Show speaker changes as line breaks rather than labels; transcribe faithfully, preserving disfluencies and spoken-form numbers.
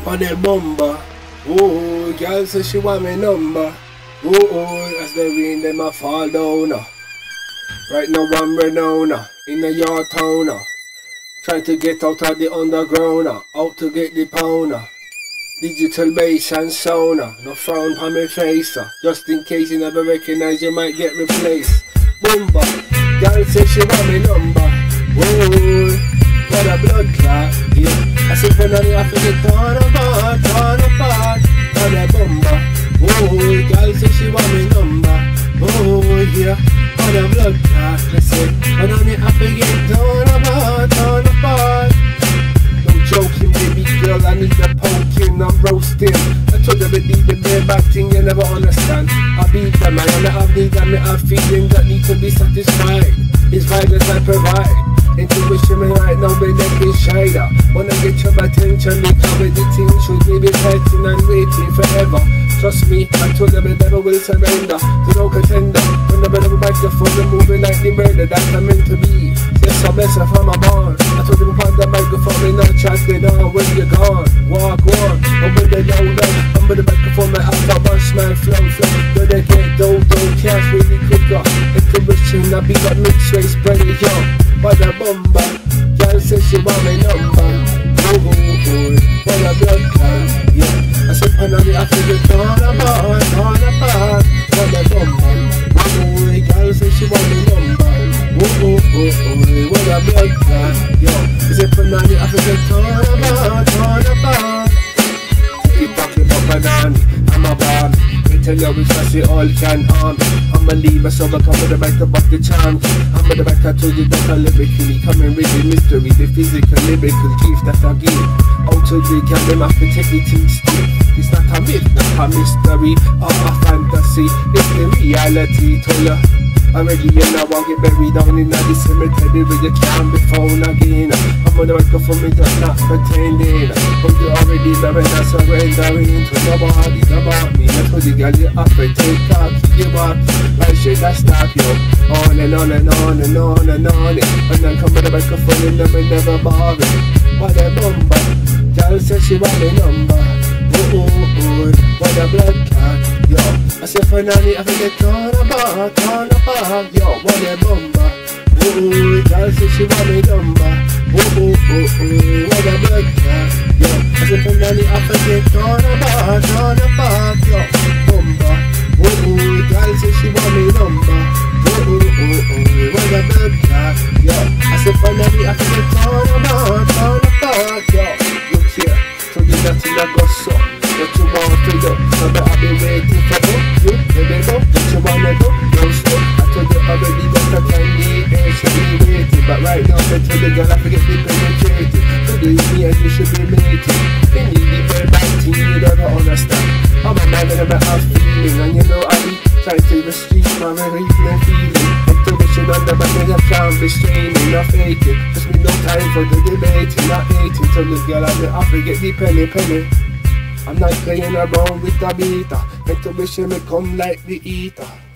on the bomber. Oh, girl say she want me number. Oh, oh, as they rain them a fall down. Right now I'm renowned in the yard town. Trying to get out of the underground, out to get the pounder. Digital bass and sound, no frown on my face. Just in case you never recognize, you might get replaced. Bomba, girl say she want me number. Whoa, what a blood clot, yeah. I said when I have to get torn apart, torn apart. On a bomba, whoa, girl say she want me number. Oh yeah, on a blood clot, let's say when I have to get torn apart, torn apart. No joking, baby girl, I need a poking, I'm roasting. I told you it need the bare back thing, you never understand. I beat them, man, and I have need and I have feeling that need to be satisfied. It's violence I provide. Intuition me right now, my neck is shider. Wanna get your attention, because with the thing should we be fighting and waiting forever. Trust me, I told them I never will surrender to no contender. When the bed of a microphone, I'm moving like the murder that I'm meant to be. Yes, I'm messing from my barn. I told them upon the microphone, me not chatting on when you're gone. Walk on, I'm with the low low. I'm with the microphone, my alpha bunch, man, flow, flow. Do they get dough, dough, cash really quicker. Intuition, I be that mixed race, spread it, yo. What a bomba, girl says she want me number. Oh, oh, oh, what a blood clot, yeah. I said, when I have to get torn apart, torn apart. What a bomba, oh, oh, girl says she want me number. Oh, oh, oh, oh, what a blood clot, yeah. I said, when I have to get torn apart, torn apart. Keep talking about banana, I'm a bomb. Tell you it's just all can harm. I'm a leaver, so I come with the back about the charm. I'm with the back, I told you that I lyrically coming with the mystery, the physical, lyrical gift that I give. Out to the can them have to take the things still. It's not a myth, not a mystery, or a fantasy. It's the reality, told you. Already you know I get buried down in the cemetery where you can't be found again. I'm on the microphone, me just not pretending. But you already buried and surrendering to nobody's about me. I told you girl you have to take off, keep you up. Why should I stop you? On and on and on and on and on. And then come with the microphone and never, never bother. What a bomba, girl says she want me number. Oh, oh, oh, what a blood clot, yo. I said finally I can get torn apart, torn apart, yo. What a bomba, oh, girl says she want me number. Oh, oh, oh, oh, what a blood clot, yo. I said finally I can get torn apart, torn apart, yo. Bomba, oh, oh, girl says she want me number. Oh, oh, oh, oh, what a blood clot, yo. I said finally I can get torn apart, torn apart, yo. Look here. So you got to let go so what you want to do. So that I've been waiting for you. You baby know what you wanna do. No stop. I told you already that I can be patiently waiting. But right now I tell the girl I forget the penetrating. So do me and you should be mating. You need the very bad thing you don't understand. I'm a man and I'm a half feeling. And you know I be trying to the street my very evening feeling. Intuition on the back and I can't be straining, not faking. Just me no time for the debating, not hating. Tell the girl I forget the penny penny. I'm not playing around with the beater. Intuition me come like the eater.